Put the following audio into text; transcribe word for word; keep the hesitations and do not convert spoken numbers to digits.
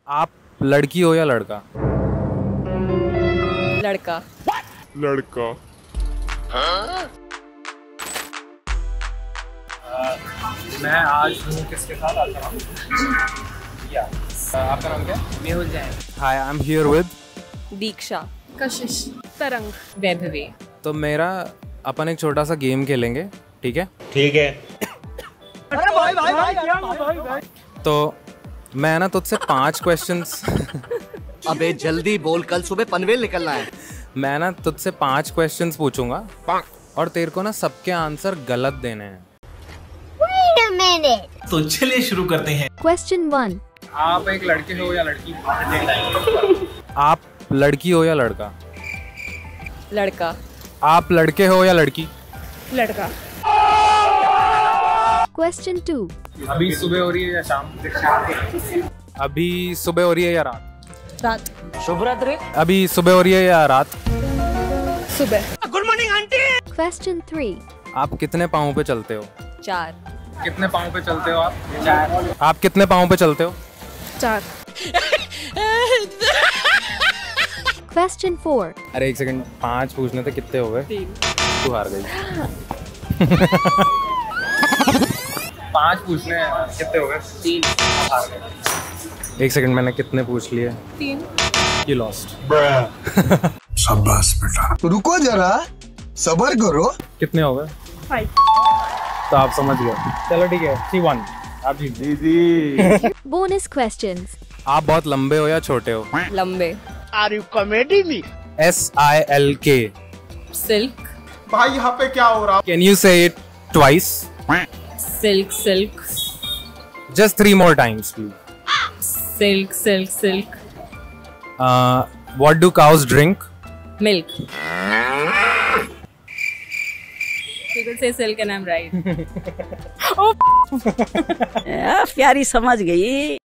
आप लड़की हो या लड़का? लड़का। लड़का। मैं आज हूँ किसके साथ आता हूँ? आपका नाम क्या है? Mehul Jain. Hi, I am here with Diksha. Kashish. Tarang. Vaibhavi. तो मेरा अपन एक छोटा सा गेम खेलेंगे, ठीक है? ठीक है। अरे भाई भाई भाई भाई भाई तो मैं ना तुझसे पांच क्वेश्चंस अबे जल्दी बोल, कल सुबह पनवेल निकलना है। मैं ना तुझसे पांच क्वेश्चंस पूछूंगा और तेरे को ना सबके आंसर गलत देने हैं। तो चलिए शुरू करते हैं। Question one. आप एक लड़के हो या लड़की? आप लड़की हो या लड़का? लड़का। आप लड़के हो या लड़की? लड़का। Question two. अभी सुबह हो रही है या शाम? अभी सुबह हो रही है या रात? रात। शुभ रात्रि। अभी सुबह हो रही है या रात? सुबह। Good morning aunty. Question three. आप कितने पाँव पे चलते हो? चार। कितने पाँव पे चलते हो आप? चार। आप कितने पाँव पे चलते हो? चार। Question four. अरे एक सेकंड, पांच पूछने थे, कितने हो गए? तीन। तू हार गई। पांच पूछने कितने हो गए? तीन। हार गए। एक सेकंड, मैंने कितने पूछ लिए? तीन। You lost. शाबाश बेटा। रुको जरा, सबर करो। कितने हो गए? फाइव। तो आप समझ गए। चलो ठीक है, सी वन। आप जीत गए। Bonus questions. आप बहुत लंबे हो या छोटे हो? लंबे। Are you comedy me? S I L K. Silk. भाई यहाँ पे क्या हो रहा? Can you say it twice? Silk silk just three more times please. Silk silk silk. What do cows drink? Milk. People say silk and I'm right. प्यारी समझ गई।